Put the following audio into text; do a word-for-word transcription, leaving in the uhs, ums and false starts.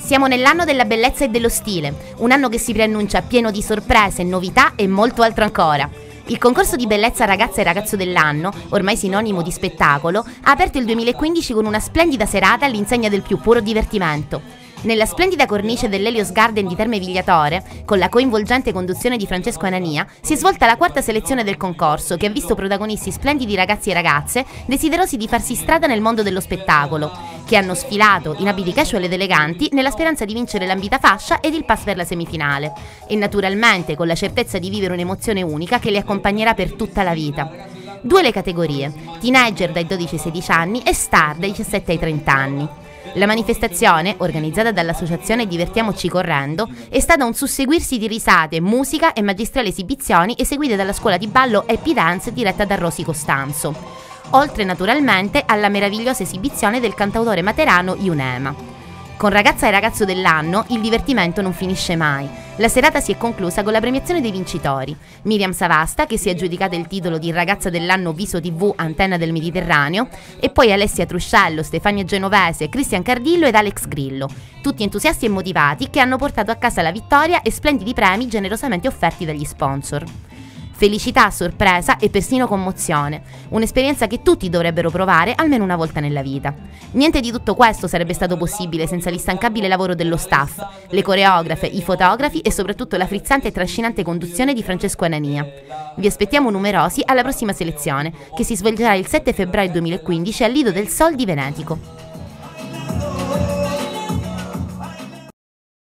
Siamo nell'anno della bellezza e dello stile, un anno che si preannuncia pieno di sorprese, novità e molto altro ancora. Il concorso di bellezza ragazza e ragazzo dell'anno, ormai sinonimo di spettacolo, ha aperto il duemilaquindici con una splendida serata all'insegna del più puro divertimento. Nella splendida cornice dell'Helios Garden di Terme Vigliatore, con la coinvolgente conduzione di Francesco Anania, si è svolta la quarta selezione del concorso, che ha visto protagonisti splendidi ragazzi e ragazze desiderosi di farsi strada nel mondo dello spettacolo, che hanno sfilato in abiti casual ed eleganti nella speranza di vincere l'ambita fascia ed il pass per la semifinale, e naturalmente con la certezza di vivere un'emozione unica che li accompagnerà per tutta la vita. Due le categorie, teenager dai dodici ai sedici anni e star dai diciassette ai trenta anni. La manifestazione, organizzata dall'associazione Divertiamoci Correndo, è stata un susseguirsi di risate, musica e magistrali esibizioni eseguite dalla scuola di ballo Happy Dance diretta da Rosy Costanzo, oltre naturalmente alla meravigliosa esibizione del cantautore materano Iunema. Con Ragazza e Ragazzo dell'anno il divertimento non finisce mai. La serata si è conclusa con la premiazione dei vincitori. Miriam Savasta, che si è aggiudicata il titolo di Ragazza dell'anno Viso tivù Antenna del Mediterraneo, e poi Alessia Truscello, Stefania Genovese, Cristian Cardillo ed Alex Grillo, tutti entusiasti e motivati che hanno portato a casa la vittoria e splendidi premi generosamente offerti dagli sponsor. Felicità, sorpresa e persino commozione, un'esperienza che tutti dovrebbero provare almeno una volta nella vita. Niente di tutto questo sarebbe stato possibile senza l'instancabile lavoro dello staff, le coreografe, i fotografi e soprattutto la frizzante e trascinante conduzione di Francesco Anania. Vi aspettiamo numerosi alla prossima selezione, che si svolgerà il sette febbraio duemilaquindici al Lido del Sol di Venetico.